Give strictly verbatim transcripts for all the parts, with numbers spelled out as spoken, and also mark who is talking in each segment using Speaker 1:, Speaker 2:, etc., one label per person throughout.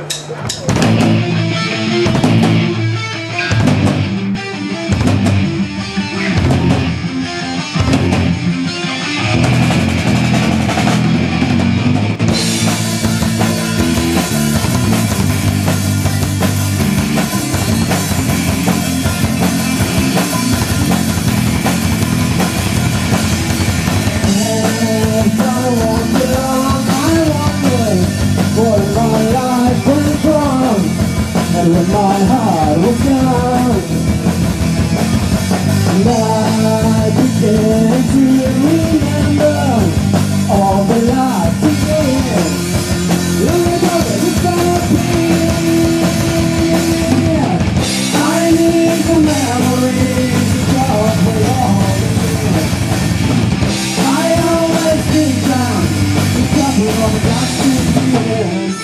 Speaker 1: When my heart was young, and I began to remember all the life again. Look at the disappear. I need the memories to talk with all again. I always think down a couple of gossip years.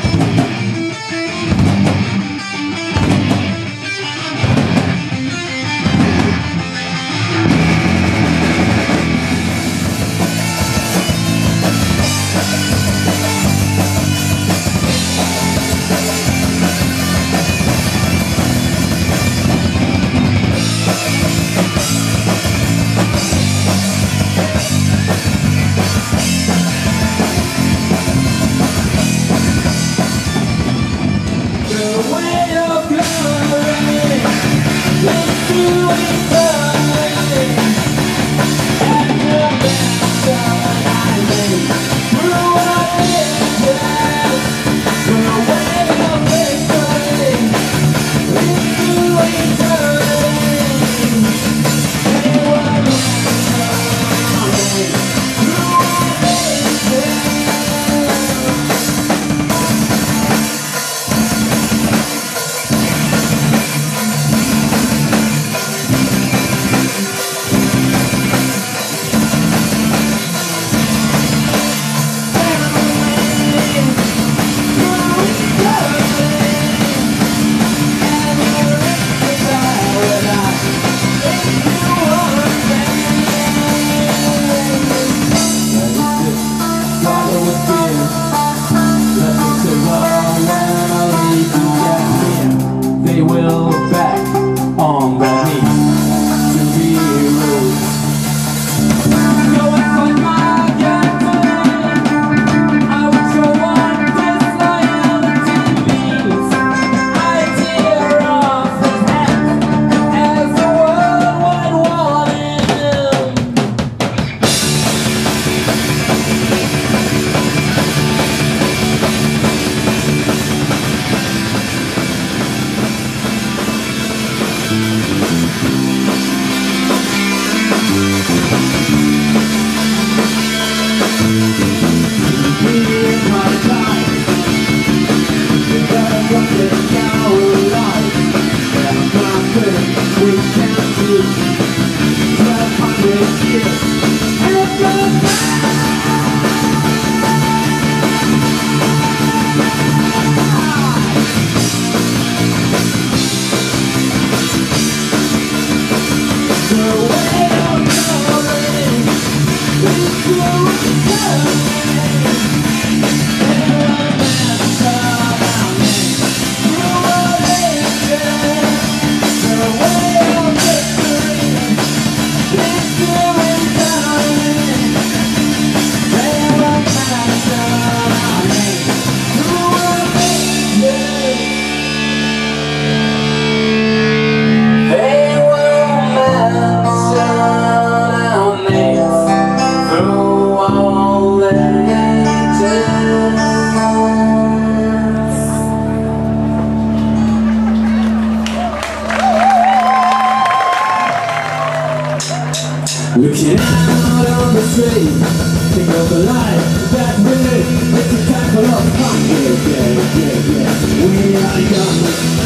Speaker 2: Looking out on the street, think of the life that we live. It's a time for love, fun, yeah, yeah, yeah, yeah. We are young.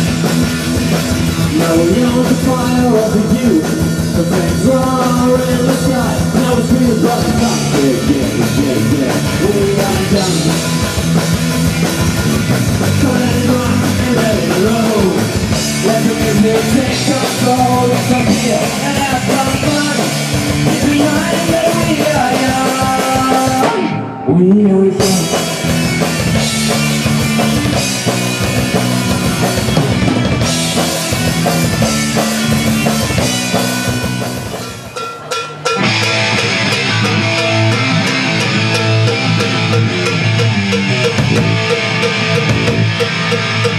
Speaker 2: Now we're on the fire of the youth. The flames roar in the sky. Now it's real about the fun, yeah, yeah, yeah, yeah. We are young. Come and run and let it roll. Let the music take control. Let's come here and have some fun. We are young. Yeah.